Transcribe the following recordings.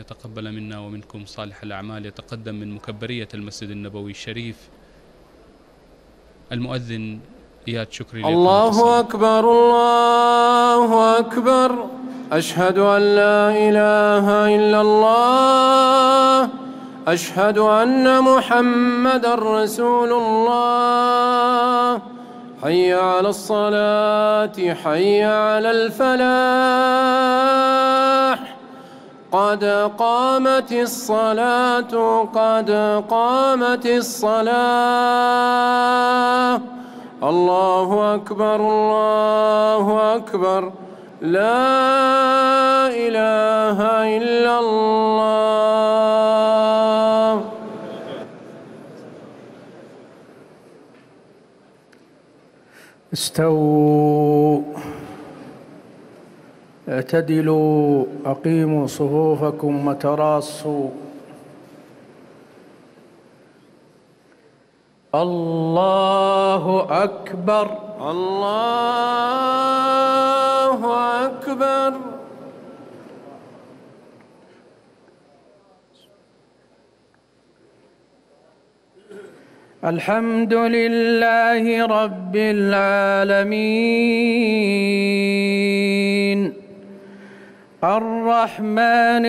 يتقبل منا ومنكم صالح الأعمال. يتقدم من مكبرية المسجد النبوي الشريف المؤذن إياد شكري. الله أكبر الله أكبر، أشهد أن لا إله إلا الله، أشهد أن محمدًا رسول الله. حي على الصلاة، حي على الفلاح، قد قامت الصلاة، قد قامت الصلاة. الله أكبر الله أكبر، لا إله إلا الله. استووا، اعتدلوا، أقيموا صفوفكم وتراصوا. الله أكبر الله أكبر. الحمد لله رب العالمين، الرحمن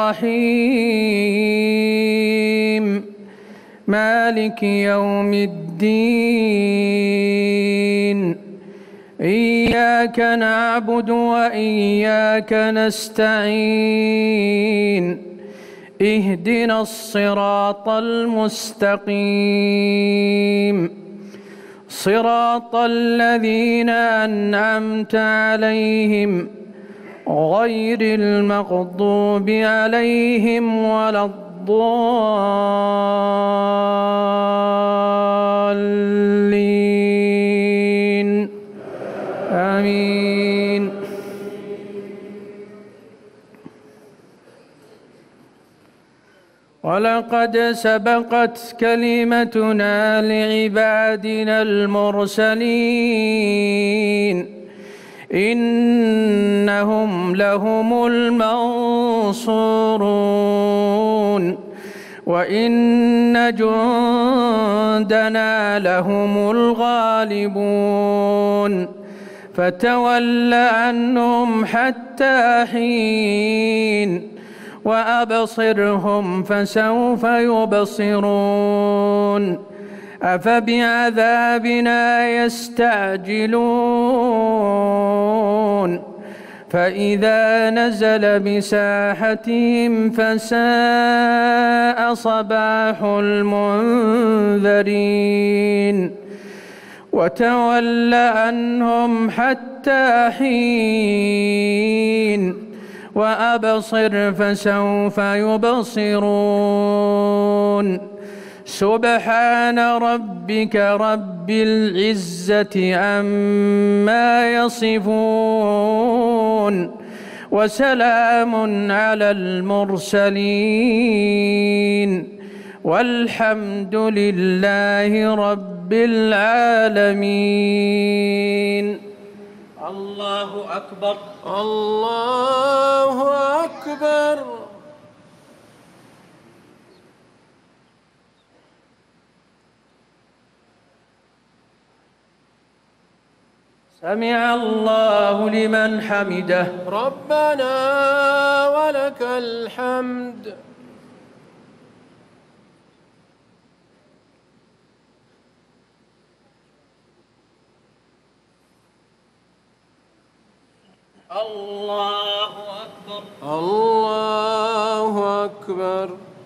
الرحيم، مالك يوم الدين. إياك نعبد وإياك نستعين، اهدنا الصراط المستقيم، صراط الذين أنعمت عليهم غير المغضوب عليهم ولا الضالين، آمين. ولقد سبقت كلمتنا لعبادنا المرسلين، إنهم لهم المنصورون، وإن جندنا لهم الغالبون. فتول عنهم حتى حين، وأبصرهم فسوف يبصرون. أفبعذابنا يستعجلون، فإذا نزل بساحتهم فساء صباح المنذرين. وتول عنهم حتى حين، وأبصر فسوف يبصرون. سبحان ربك رب العزة عما يصفون، وسلام على المرسلين، والحمد لله رب العالمين. الله أكبر الله أكبر. سمع الله لمن حمده. ربنا ولك الحمد. الله أكبر الله أكبر.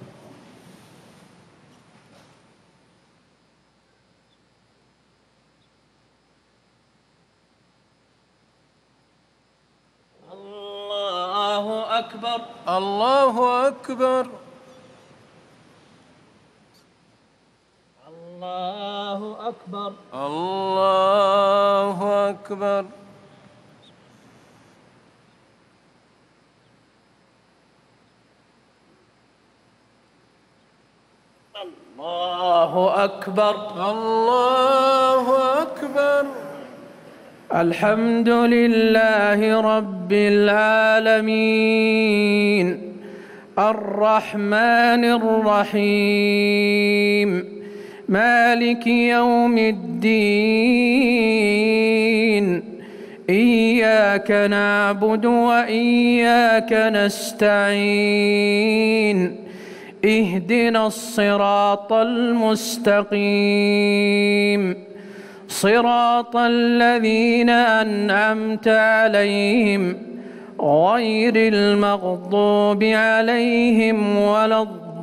الله أكبر الله أكبر. الله أكبر الله أكبر. الله أكبر الله أكبر. الحمد لله رب العالمين، الرحمن الرحيم مالك يوم الدين إياك نعبد وإياك نستعين اهدنا الصراط المستقيم صراط الذين أنعمت عليهم غير المغضوب عليهم ولا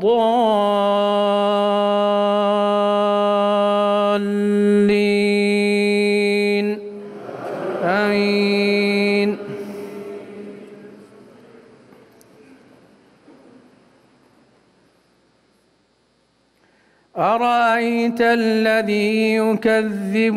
الضالين آمين. أرأيت الذي يكذب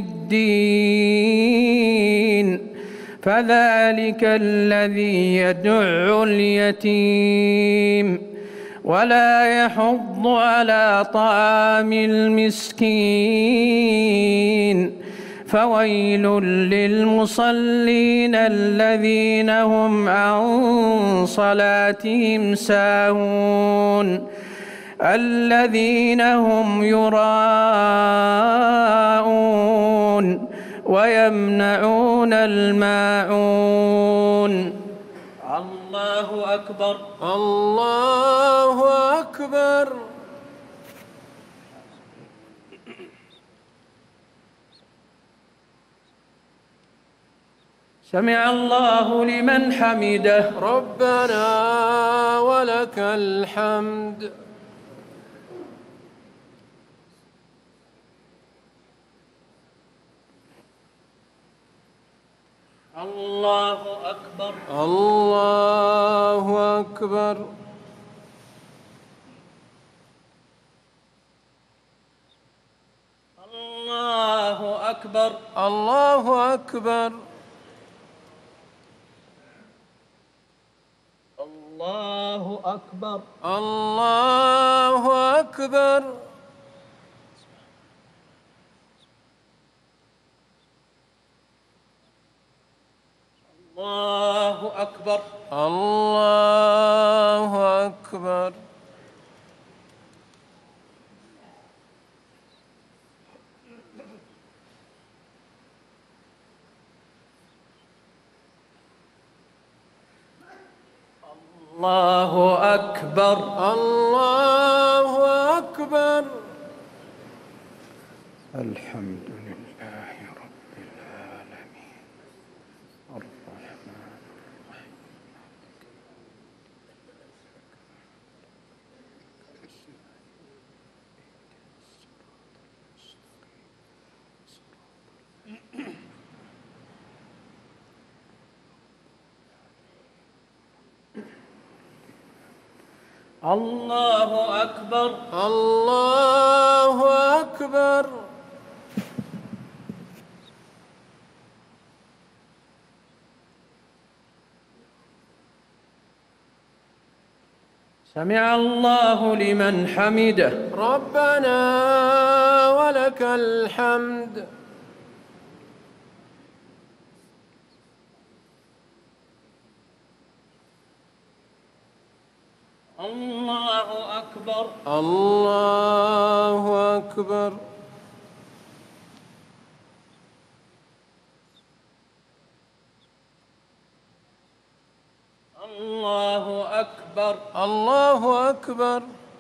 بالدين فذلك الذي يدع اليتيم ولا يحض على طعام المسكين فويل للمصلين الذين هم عن صلاتهم ساهون الذين هم يراءون ويمنعون الماعون. الله أكبر. الله أكبر. سمع الله لمن حمده. ربنا ولك الحمد. الله أكبر. الله أكبر. الله أكبر. الله أكبر. الله أكبر. الله أكبر. الله أكبر. الله أكبر. الله أكبر. الله أكبر. الحمد لله رب العالمين الرحمن الرحيم الله أكبر. الله أكبر. سمع الله لمن حمده. ربنا ولك الحمد. الله أكبر. الله أكبر. الله أكبر. الله أكبر.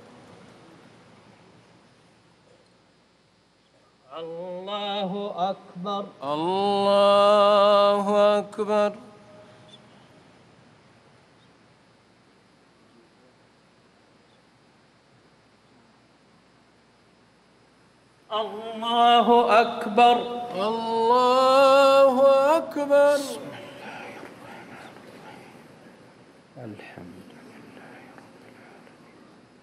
الله أكبر. الله أكبر. الله أكبر. الله أكبر. الحمد لله رب العالمين.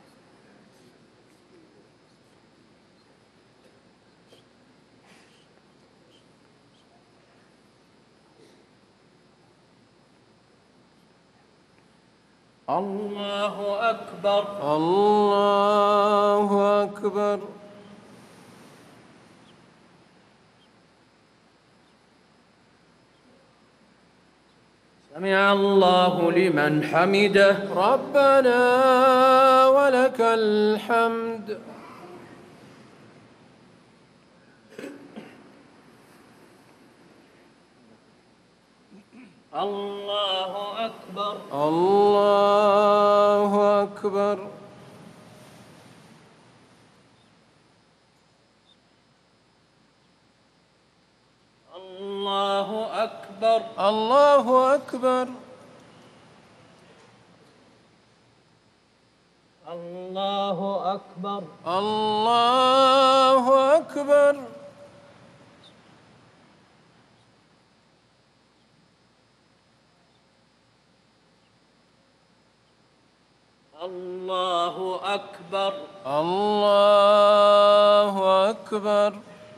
الله أكبر. الله أكبر. سمع الله لمن حمده. ربنا ولك الحمد. الله أكبر. الله أكبر. الله أكبر. الله أكبر. الله أكبر. الله أكبر. الله أكبر. الله أكبر.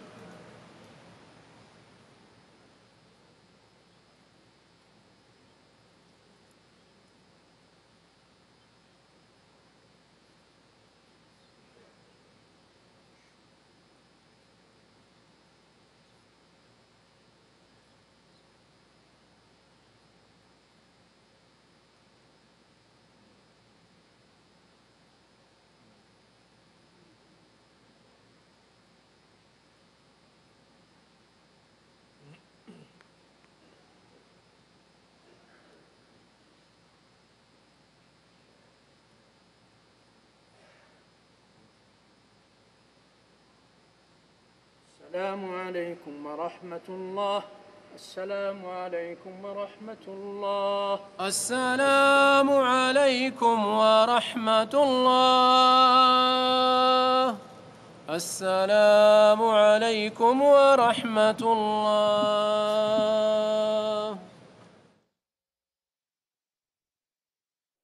السلام عليكم ورحمة الله. السلام عليكم ورحمة الله. السلام عليكم ورحمة الله. السلام عليكم ورحمة الله.